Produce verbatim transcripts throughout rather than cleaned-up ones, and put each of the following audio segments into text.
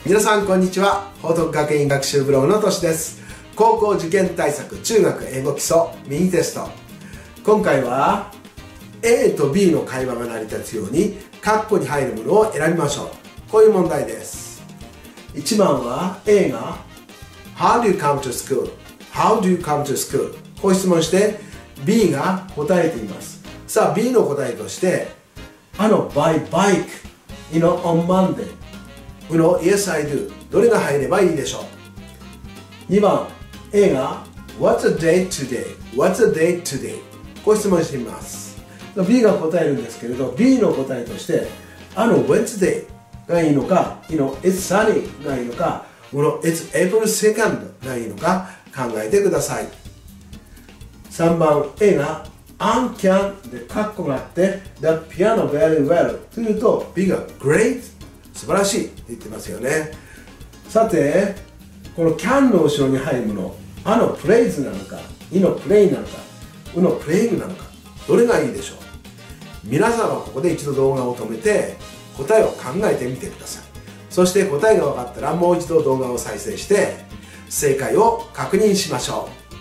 皆さんこんにちは。報徳学院学習ブログのとしです。高校受験対策中学英語基礎ミニテスト。今回は A と B の会話が成り立つように括弧に入るものを選びましょう。こういう問題です。いちばんは A が How do you come to school? How do you come to school? こう質問して B が答えています。さあ B の答えとしてあの by bike you know on Monday you know yes I do どれが入ればいいでしょう。にばん A が What's the date today? What's the date today? こう質問してみます。 B が答えるんですけれど B の答えとしてあの Wednesday がいいのか you know It's sunny がいいのか you know It's April second がいいのか考えてください。さんばん A が I can でカッコがあって The piano very well というと B が Great 素晴らしいって言ってますよね。さてこの can の後ろに入るものあの plays なのか い の play なのか う の playing なのかどれがいいでしょう。皆さんはここで一度動画を止めて答えを考えてみてください。そして答えが分かったらもう一度動画を再生して正解を確認しましょう。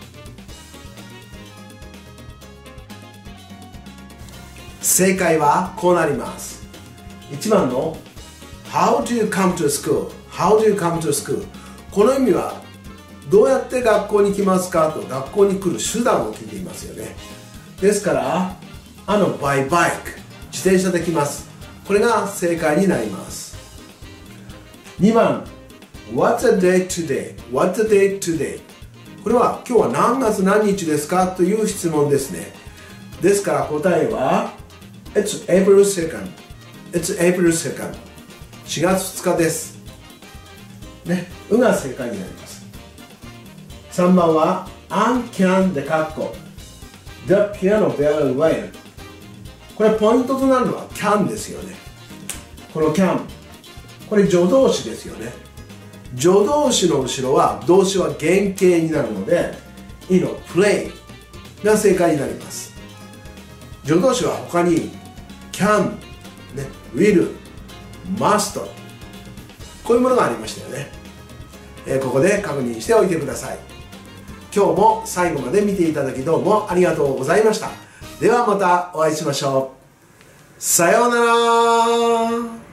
正解はこうなります。いちばんの How do you come to school? How do you come to school? この意味はどうやって学校に来ますかと学校に来る手段を聞いていますよね。ですからあの by bike 自転車で来ます。これが正解になります。にばん What's the date today? What's the date today? これは今日は何月何日ですかという質問ですね。ですから答えは It's April second It's April second しがつふつかですね。うが正解になります。さんばんは I can でカッコ The piano very well これポイントとなるのは can ですよね。この can これ助動詞ですよね。助動詞の後ろは動詞は原型になるので い の play が正解になります。助動詞は他に can、ね、will、must こういうものがありましたよね。えー、ここで確認しておいてください。今日も最後まで見ていただきどうもありがとうございました。ではまたお会いしましょう。さようなら。